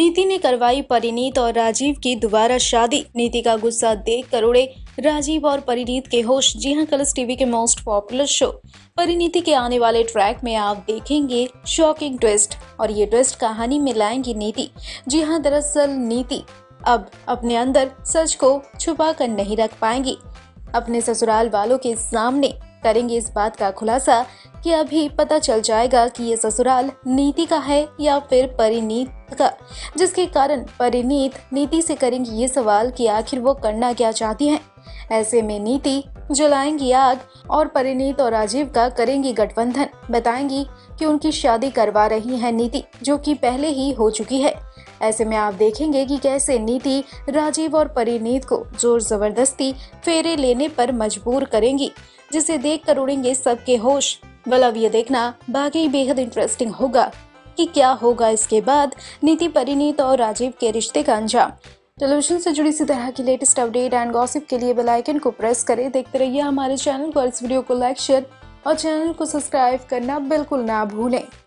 नीति ने करवाई परिणीत और राजीव की दोबारा शादी। नीति का गुस्सा देख कर उड़े राजीव और परिणीत के होश। जी हां, कलर्स टीवी के मोस्ट पॉपुलर शो परिणीति के आने वाले ट्रैक में आप देखेंगे शॉकिंग ट्विस्ट, और ये ट्विस्ट कहानी में लाएंगी नीति। जी हां, दरअसल नीति अब अपने अंदर सच को छुपा कर नहीं रख पाएंगी। अपने ससुराल वालों के सामने करेंगे इस बात का खुलासा कि अभी पता चल जाएगा कि ये ससुराल नीति का है या फिर परिणीत का, जिसके कारण परिणीत नीति से करेंगी ये सवाल कि आखिर वो करना क्या चाहती हैं। ऐसे में नीति जलाएंगी आग और परिणीत और राजीव का करेंगी गठबंधन। बताएंगी कि उनकी शादी करवा रही है नीति, जो कि पहले ही हो चुकी है। ऐसे में आप देखेंगे कि कैसे नीति राजीव और परिणीत को जोर जबरदस्ती फेरे लेने पर मजबूर करेंगी, जिसे देख कर उड़ेंगे सबके होश। अब ये देखना बाकी बेहद इंटरेस्टिंग होगा कि क्या होगा इसके बाद नीति, परिणीत और राजीव के रिश्ते का अंजाम। टेलीविजन से जुड़ी इसी तरह की लेटेस्ट अपडेट एंड गॉसिप के लिए बेल आइकन को प्रेस करें। देखते रहिए हमारे चैनल को। इस वीडियो को लाइक, शेयर और चैनल को सब्सक्राइब करना बिल्कुल ना भूलें।